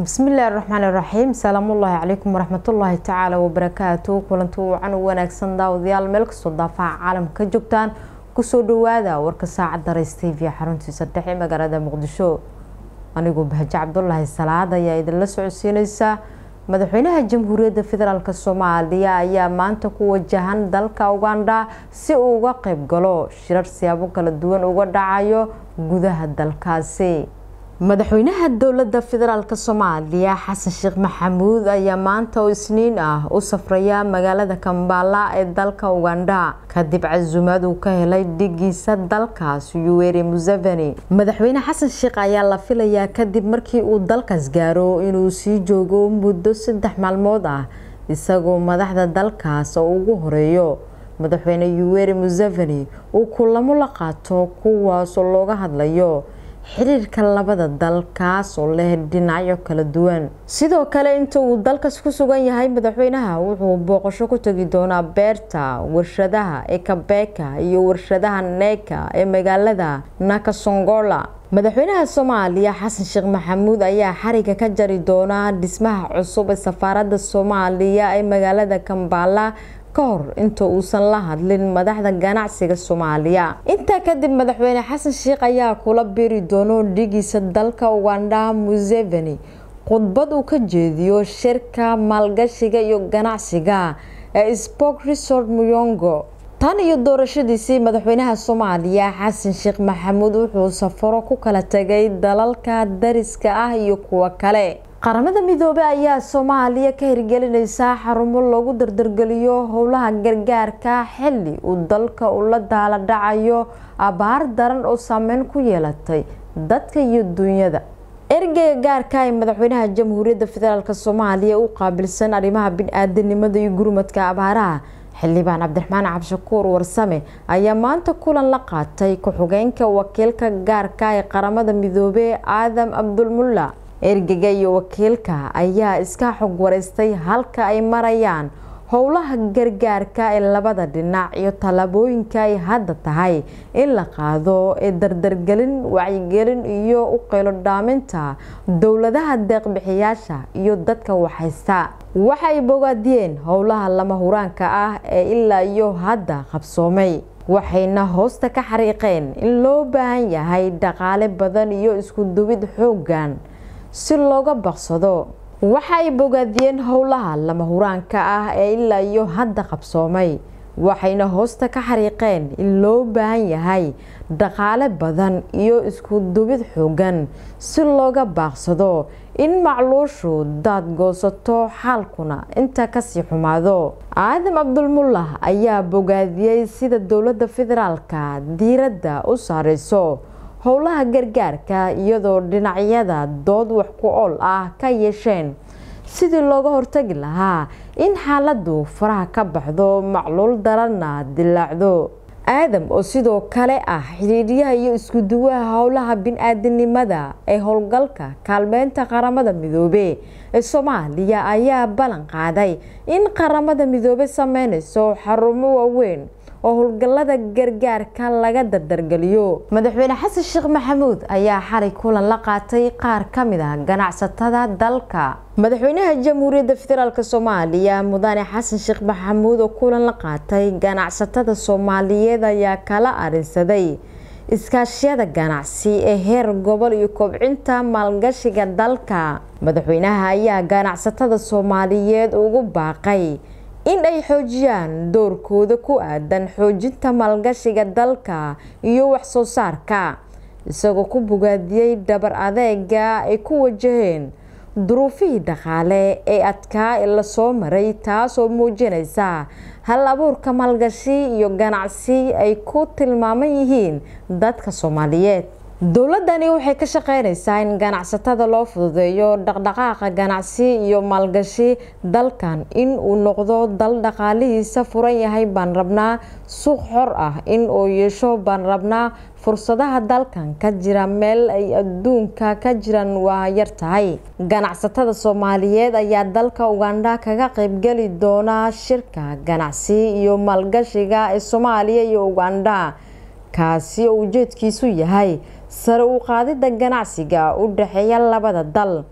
بسم الله الرحمن الرحيم سلام الله عليكم ورحمة الله تعالى وبركاته كلنتو عن وناكسن داوديال ملك صدافع عالم كجوبتان كسو دوادا ورك ساعة دريستي في حرونتي سدحي مقارادة مقدشو أنيقو بهج عبد الله السلاد يا إذا لسعو سينيسا مدحوينها الجمهورية فيدرالك الصومالية أيا مانتا كوجهان دالكا أوغاندا سي أوغا قيب قلو شرار سيابو كلا دوان أوغا دعايو قدها دالكاسي مدحوينها الدولة فيدرالك الصومالية حسن شيخ محمود أيا مانتا وسنين وسفريا مقالة كمبالا دالكا أوغاندا كدب عزوماد وكهلي ديجيسا دالكاس يويري موزافني مدحوينها حسن شيخ أيا لافيليا كدب مركي ودالكاس جارو إنو سي جوغو مدو 3 مالمود isagoo madaxda dalkaas oo ugu horeeyo madaxweyne Yoweri Museveni oo kulamo la qaato kuwaas oo looga hadlayo xiriirka labada dalkaas oo leh dhinacyo kala duwan sidoo kale inta uu dalkaas ku sugan yahay madaxweynaha wuxuu booqasho ku tagi doonaa beerta warshadaha ee Kabeka iyo warshadaha Neka ee magaalada Nakasongola madaxweynaha Soomaaliya Xasan Sheekh Maxamuud ayaa xariga ka jari doona dhismaha cusub ee safaaradda Soomaaliya ee magaalada Kampala kahor inta uusan la hadlin madaxda ganacsiga Soomaaliya inta kadib madaxweyne Xasan Sheekh ayaa kula biiri doono dhigiisa dalka Uganda Museveni khudbad uu ka jeediyo shirka maalgashiga iyo ganacsiga ee Spoke Resort Muyongo tan iyo doorashadiisii madaxweynaha Soomaaliya Xasan Sheekh Maxamuud wuxuu safaro ku kala tagay dalalka dariska ah iyo kuwa kale qaramada midoobay ayaa Soomaaliya ka hirgelinaysa xarumo lagu dardargaliyo howlaha gargaarka xilli uu dalka u la daala dhacayo abaar daran oo saameyn ku yeelatay dadka iyo dunyada ergeyga gaarka ah madaxweynaha Jamhuuriyadda Federaalka Soomaaliya uu qaabilsan arrimaha bini'aadanimada iyo gurmadka abaaraha xildhibaan Cabdiraxmaan Cabshakuur Warsame ayaa maanta kulan la qaatay ku-xigeenka wakiilka gaarka ah ee qaramada midoobay Aadam Abdulmulla ergeyga iyo wakiilka ayaa iska xog wareystay halka ay marayaan howlaha gargaarka ee labada dhinac iyo talaabooyinka ay hadda tahay in la qaado ee dardargelin wacyigelin iyo u qeylo dhaaminta dowladaha deeq-bixiyaasha iyo dadka waxaysta waxay bogaadiyeen howlaha lama huraanka ah ee ilaa iyo hadda qabsoomay waxayna hoosta ka xariiqeen in loo baahan yahay dhaqaale badan iyo isku duwid xooggan si looga baqsado waxay bogaadiyeen howlaha lama huraanka ah ee ilaa iyo hadda qabsoomay waxayna hoosta ka xariiqeen in loo baahan yahay dhaqaale badan iyo isku duwid xooggan si looga baqsado in macluushu dad goosato xaalkuna inta ka sii xumaado Aadam Abdulmulla ayaa bogaadiyay sida dowladda federaalka diiradda u saarayso howlaha gargaarka iyadoo dhinacyada dood wax ku ool ah ka yeesheen sidii looga hortagi lahaa in xaaladdu faraha ka baxdo macluul daranna dilaacdo Aadam oo sidoo kale ah xiriiriyaha iyo isku duwaha howlaha bini'aadanimada ee howlgalka kaalmeynta qaramada midoobay ee Soomaaliya ayaa ballan qaaday in qaramada midoobay sameynayso xarumo waaweyn oo howlgallada gargaarka laga dardargaliyo madaxweyne Xasan Sheekh Maxamuud ayaa xalay kulan la qaatay qaar kamid ah ganacsatada dalka madaxweynaha Jamhuuriyadda Federaalka Soomaaliya Mudane Xasan Sheekh Maxamuud oo kulan la qaatay ganacsatada Soomaaliyeed ayaa kala arinsaday iskaashiyada ganacsi ee heer gobol iyo kobcinta maalgashiga dalka madaxweynaha ayaa ganacsatada Soomaaliyeed ugu baaqay in ay xoojiyaan doorkooda ku aadan xoojinta maalgashiga dalka iyo wax soo saarka isagoo ku bogaadiyay dabar adeega ay ku wajaheen duruufihii dhaqaale ee adkaa ee la soo maray taas oo muujinaysa hal abuurka maalgashi iyo ganacsi ay ku tilmaaman yihiin dadka Soomaaliyeed dowladani waxay ka shaqeynaysaa in ganacsatada loo fududeeyo dhaqdhaqaaqa ganacsi iyo maalgashi dalkan in uu noqdo dal dhaqaalihiisa furan yahay baan rabnaa suuq xor ah in uu yeesho baan rabnaa fursadaha dalkan ka jira meel ay adduunka ka jiraan waa yar tahay ganacsatada Soomaaliyeed ayaa dalka Uganda kaga qayb gali doona shirka ganacsi iyo maalgashiga ee Soomaaliya iyo Uganda kaasi oo ujeedkiisu yahay sare u qaadida ganacsiga u dhaxeeya labada dal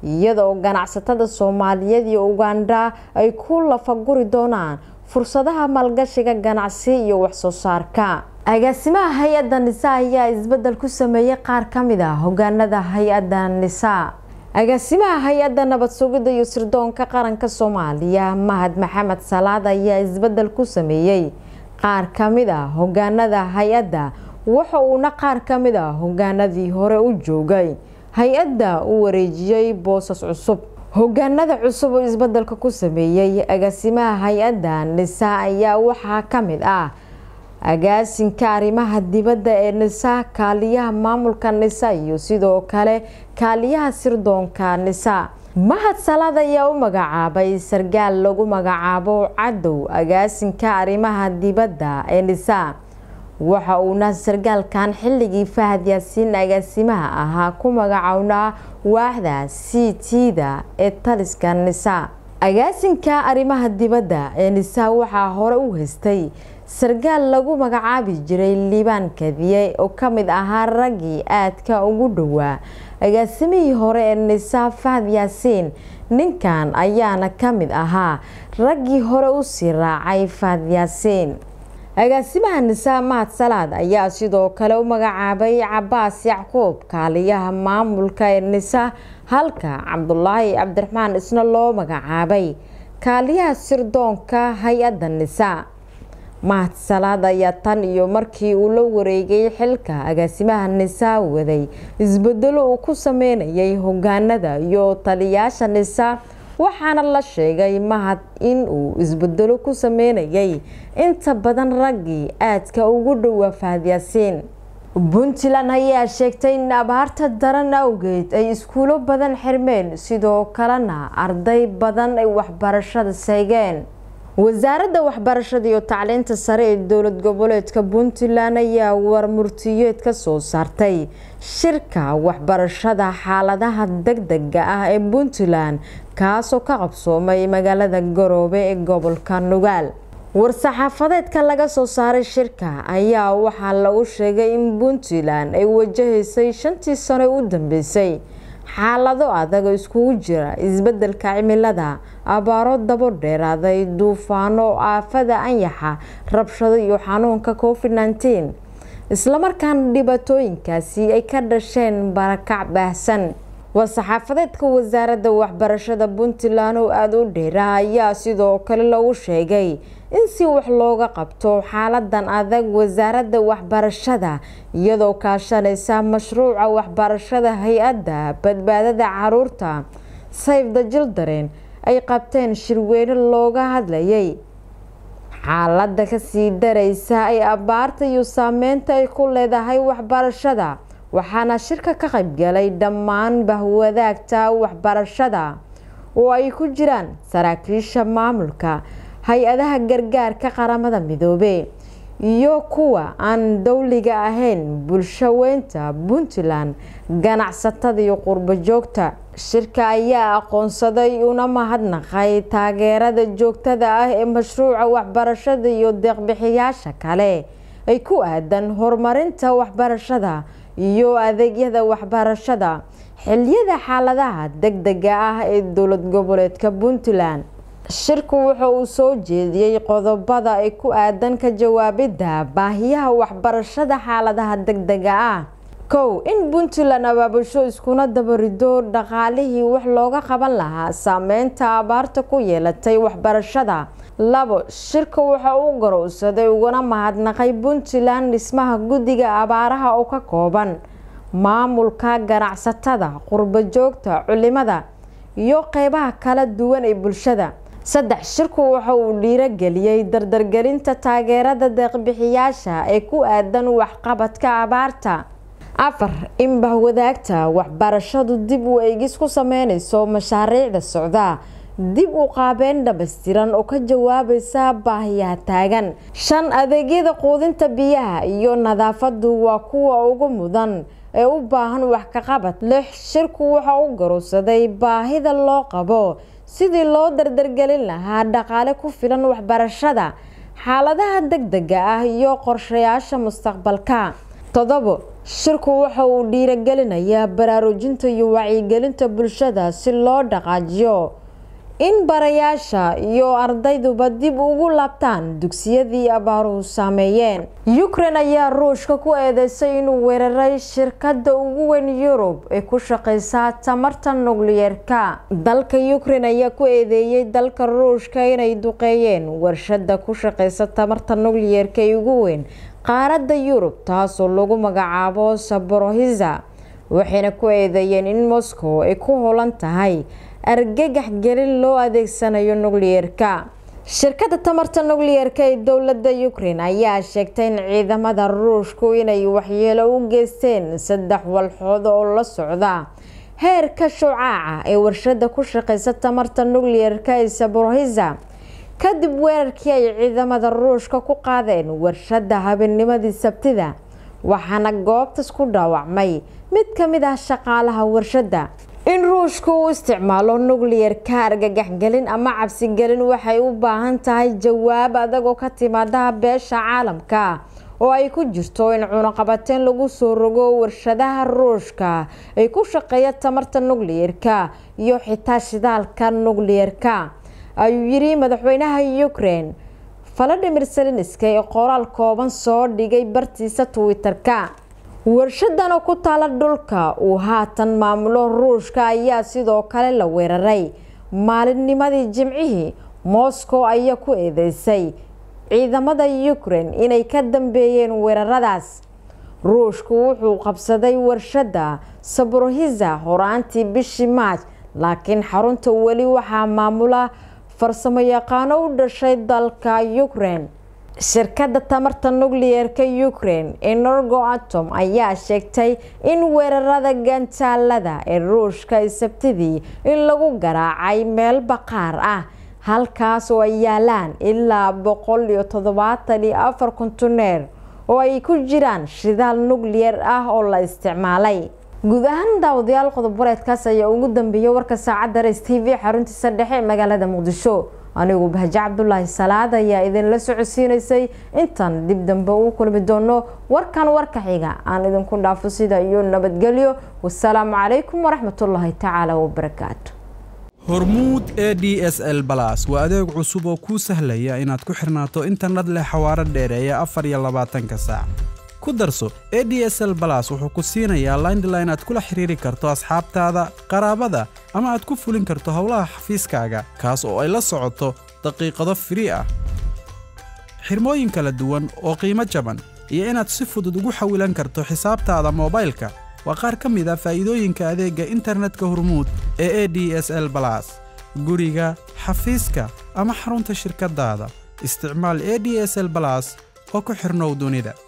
iyadoo ganacsatada Soomaaliyeed iyo Uganda ay ku lafaguri doonaan fursadaha maalgashiga ganacsi iyo wax soo saarka. agaasimaha hay'adda NISA ayaa isbedel ku sameeyay qaar kamid ah hogaanada hay'adda NISA. agaasimaha hay'adda nabad sugidda iyo sirdoonka qaranka Soomaaliya Mahad Maxamed Salaad ayaa isbedel ku sameeyay qaar kamid ah hogaanada hay'adda, waxa uuna qaar kamid ah hogaanadii hore u joogay hay'adda u wareejiyay boosas cusub. hogaanada cusub oo isbedelka ku sameeyay agaasimaha hay'adda NISA ayaa waxaa kamid ah agaasinka arrimaha dibadda ee NISA, kaaliyaha maamulka NISA iyo sidoo kale kaaliyaha sirdoonka NISA. Mahad Salaad ayaa u magacaabay sargaal lagu magacaabo Cadow agaasinka arrimaha dibadda ee NISA, waxa uuna sargaalkan xilligii Fahad Yaasiin agaasimaha ahaa ku magacawnaa waaxda CT-da ee taliska NISA. agaasinka arrimaha dibadda ee NISA waxaa hore u haystay sargaal lagu magacaabi jiray Liibaan Kadiye oo kamid ahaa raggii aadka ugu dhawaa agaasimihii hore ee NISA Fahad Yaasiin. ninkan ayaana kamid ahaa raggii hore u sii raacay Fahad Yaasiin. agaasimaha NISA Mahad Salaad ayaa sidoo kale u magacaabay Cabaas Yacquub kaaliyaha maamulka ee NISA, halka Cabdullaahi Cabdiraxmaan isna loo magacaabay kaaliyaha sirdoonka hay'adda NISA. Mahad Salaad ayaa tan iyo markii uu la wareegay xilka agaasimaha NISA waday isbedelo uu ku sameeyay hogaanada iyo taliyaasha NISA, waxaana la sheegay Mahad in uu isbedelo ku sameeyay inta badan raggii aadka ugu dhawaa Fahad Yaasiin. Puntland ayaa sheegtay in abaarta daran awgeed ay iskuulo badan xirmeen, sidoo kalena arday badan ay waxbarashada seegeen. wasaaradda waxbarashada iyo tacliinta sare ee dowlad goboleedka Puntland ayaa warmurtiyeed ka soo saartay shirka waxbarashada xaaladaha degdegga ah ee Puntland kaasoo ka qabsoomay magaalada Garowe ee gobolka Nugaal. war-saxaafadeedka laga soo saaray shirka ayaa waxaa lagu sheegay in Puntland ay wajahaysay 5 sano u dambeysay xaalado adag iskugu jira isbedelka cimilada, abaaro dabo dheeraaday, duufaano, aafada anyaxa, rabshado iyo xanuunka COVID-19, isla markaana dhibaatooyinkaasi ay ka dhasheen barakac baahsan. war-saxaafadeedka wasaaradda waxbarashada Puntland oo aad u dheera ayaa sidoo kale lagu sheegay in si wax looga qabto xaaladan adag wasaaradda waxbarashada iyadoo kaashanaysa mashruuca waxbarashada hay'adda badbaadada caruurta Save the Children ay qabteen shirweyne looga hadlayay xaaladda ka sii daraysa ay abaarta iyo saameynta ay ku leedahay waxbarashada, waxaana shirka ka qayb galay dhammaan bahwadaagta waxbarashada oo ay ku jiraan saraakiisha maamulka, hay-adaha gargaarka qaramada midoobay iyo kuwa aan dawliga ahayn, bulsho weynta Puntland, ganacsatada iyo qurbo joogta. shirka ayaa aqoonsaday una mahadnaqay taageerada joogtada ah ee mashruuca waxbarashada iyo deeq-bixiyaasha kale ay ku aadan horumarinta waxbarashada iyo adeegyada waxbarashada xilliyada xaaladaha degdegga ah ee dowlad goboleedka Puntland. shirku wuxuu u soo jeediyay qodobada ay ku aadan ka jawaabidda baahiyaha waxbarashada xaaladaha degdegga ah. 1. in Puntland abaabusho iskuna dabarido dhaqaalihii wax looga qaban lahaa saameynta abaarta ku yeelatay waxbarashada. 2. shirka waxa uu garowsaday uguna mahadnaqay Puntland dhismaha guddiga abaaraha oo ka kooban maamulka, ganacsatada, qurbo joogta, culimada iyo qeybaha kala duwan ee bulshada. 3. shirku waxa uu dhiirigeliyay dardargelinta taageerada deeq-bixiyaasha ee ku aadan waxqabadka abaarta. 4. in bahwadaagta waxbarashadu dib u eegis ku sameynayso mashaariicda socda, dib u qaabeyn dhammaystiran oo ka jawaabaysa baahiyaha taagan. 5. adeegyada quudinta, biyaha iyo nadaafadu waa kuwa ugu mudan ee u baahan wax ka qabad. 6. shirku waxa uu garowsaday baahida loo qabo sidii loo dardargelin lahaa dhaqaale ku filan waxbarashada, xaaladaha degdegga ah iyo qorshayaasha mustaqbalka. 7. shirku waxa uu dhiirigelinayaa baraarujinta iyo wacyigelinta bulshada si loo dhaqaajiyo in barayaasha iyo ardayduba dib ugu laabtaan dugsiyadii abaaruhu saameeyeen. Ukraine ayaa Ruushka ku eedeysay inuu weeraray shirkadda ugu weyn Yurub ee ku shaqeysa tamarta nukliyeerka. Dalka Ukraine ayaa ku eedeeyay dalka Ruushka inay duqeeyeen warshadda ku shaqeysa tamarta nukliyeerka ee ugu weyn qaaradda Yurub taasoo lagu magacaabo Zaporizhzhia, waxayna ku eedeeyeen in Moscow ay ku howlan tahay argagax gelin loo adeegsanayo nukliyeerka. Shirkadda tamarta nukliyeerka ee dowladda Ukraine ayaa sheegtay in ciidamada Ruushku inay waxyeelo u geysteen 3 walxood oo la socda heerka shucaaca ee warshadda ku shaqeysa tamarta nukliyeerka ee Zaporizhzhia kadib weerarkii ay ciidamada Ruushka ku qaadeen warshadda habeennimadii Sabtida, waxaana goobtaas ku dhaawacmay mid ka mid ah shaqaalaha warshadda. In Ruushku uu isticmaalo nukliyeerka argagax gelin ama cabsi gelin waxay u baahan tahay jawaab adag oo ka timaada beesha caalamka oo ay ku jirto in cunaqabateyn lagu soo rogo warshadaha Ruushka ay ku shaqeeya tamarta nukliyeerka iyo xitaa shidaalka nukliyeerka, ayuu yiri madaxweynaha Ukraine Volodymyr Zelensky ee qoraal kooban soo dhigay bartiisa Twitter-ka. warshadan oo ku taala dhulka uu haatan maamulo Ruushka ayaa sidoo kale la weeraray maalinnimadii Jimcihii. Moscow ayaa ku eedeysay ciidamada Ukraine inay ka dambeeyeen weeraradaas. Ruushku wuxuu qabsaday warshadda Zaporizhzhia horaantii bishii Maaj, laakiin xarunta weli waxaa maamula farsamo yaqaano u dhashay dalka Ukraine. Shirkadda tamarta nukliyeerka Ukraine Energoatom ayaa sheegtay in weerarada gantaalada ee Ruushka ay Sabtidii in lagu garaacay meel baqaar ah halkaas oo ay yaalaan ilaa 174 kontineer oo ay ku jiraan shidaal nukliyeer ah oo la isticmaalay. guud ahaan daawadayaal qodob-wareedkaas ayaa ugu dambeeyay warka saacadda Rays TV xaruntiisa dhexe magaalada Muqdisho. anigu Bahja Cabdullaahi Salaad ayaa idin la socodsiinaysay. intaan dib dambe u kulmi doono warkan warka xiga aan idinku dhaafo sida iyo nabadgelyo. wassalaamu calaykum waraxmatullaahi tacaala wabarakaatu. hormuud ADSL Plus waa adeeg cusub oo kuu sahlaya inaad ku xirnaato internet leh xawaare dheereeya 24 saac. ku darso ADSL Plus wuxuu ku siinayaa landline aad kula xiriiri karto asxaabtaada, qaraabada ama aad ku fulin karto hawlaha xafiiskaaga kaas oo ay la socoto daqiiqado free ah. xirmooyin kala duwan oo qiimo jaban iyo inaad si fudud ugu xawilan karto xisaabtaada moobilka waa qaar ka mid ah faa'iidooyinka adeegga internetka Hormuud ee ADSL Plus. guriga, xafiiska ama xarunta shirkadaada isticmaal ADSL Plus oo ku xirnow dunida.